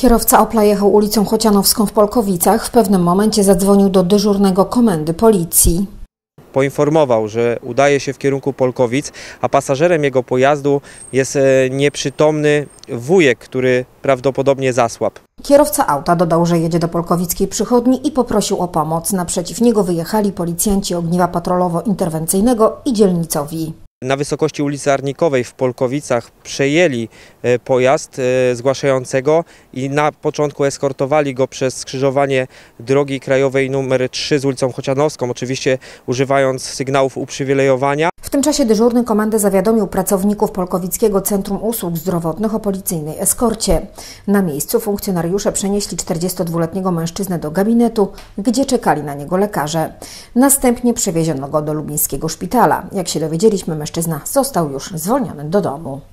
Kierowca Opla jechał ulicą Chocianowską w Polkowicach. W pewnym momencie zadzwonił do dyżurnego komendy policji. Poinformował, że udaje się w kierunku Polkowic, a pasażerem jego pojazdu jest nieprzytomny wujek, który prawdopodobnie zasłabł. Kierowca auta dodał, że jedzie do polkowickiej przychodni i poprosił o pomoc. Naprzeciw niego wyjechali policjanci ogniwa patrolowo-interwencyjnego i dzielnicowi. Na wysokości ulicy Arnikowej w Polkowicach przejęli pojazd zgłaszającego i na początku eskortowali go przez skrzyżowanie drogi krajowej nr 3 z ulicą Chocianowską, oczywiście używając sygnałów uprzywilejowania. W tym czasie dyżurny komendy zawiadomił pracowników Polkowickiego Centrum Usług Zdrowotnych o policyjnej eskorcie. Na miejscu funkcjonariusze przenieśli 42-letniego mężczyznę do gabinetu, gdzie czekali na niego lekarze. Następnie przewieziono go do lubińskiego szpitala. Jak się dowiedzieliśmy, mężczyzna został już zwolniony do domu.